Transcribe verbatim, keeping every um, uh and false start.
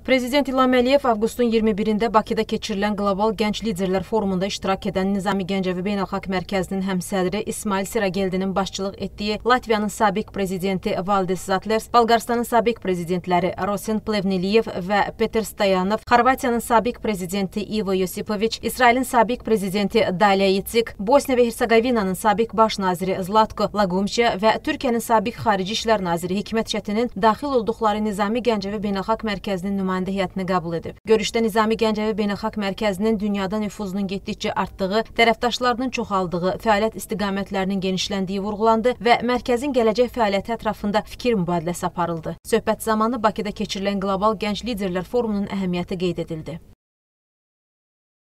Prezident İlham Əliyev avqustun iyirmi birində Bakıda keçirilən Qlobal Gənc Liderlər Forumunda iştirak edən Nizami Gəncəvi Beynəlxalq Mərkəzinin həmsədri İsmail Sirageldinin başçılıq etdiyi Latviyanın sabiq prezidenti Valdis Zatlers, Bolqarıstanın sabiq prezidentləri Rosen Plevneliyev və Peter Stoyanov, Xorvatiyanın sabiq prezidenti Ivo Josipoviç, İsrailin sabiq prezidenti Dalia Itzik, Bosniya və Hersegovinanın sabiq baş naziri Zlatko Lagumçia və Türkiyənin sabiq xarici işlər naziri Hikmət Çətinin daxil olduqları Nizami Gəncəvi Beynəlxalq Mərkəzinin nümayəndə heyətini qəbul edib. Görüşdə Nizami Gəncəvi Beynəlxalq Mərkəzinin dünyada nüfuzunun getdikcə artdığı, tərəfdaşlarının çoxaldığı, fəaliyyət istiqamətlərinin genişləndiyi vurğulandı və mərkəzin gələcək fəaliyyəti ətrafında fikir mübadiləsi aparıldı. Söhbət zamanı Bakıda keçirilən Qlobal Gənc Liderlər Forumunun əhəmiyyəti qeyd edildi.